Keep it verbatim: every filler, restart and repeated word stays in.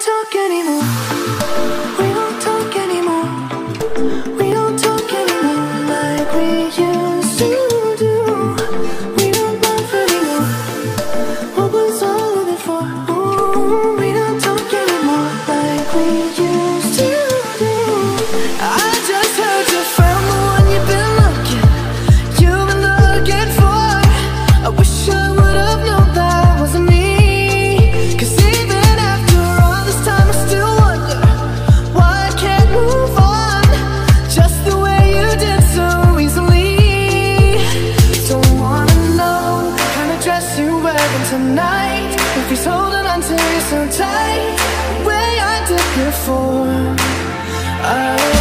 talk anymore. We don't talk anymore. We don't talk anymore like we used to do. We don't laugh anymore. What was all of it for? Ooh, we don't talk anymore like we used to do. I just heard you found the one you've been looking, you've been looking for. I wish I would have known that wasn't me. Cause even after all this time I still wonder why I can't move on just the way you did so easily. Don't wanna know what kind of dress you're wearing tonight, if he's holding on to you so tight the way I did before. I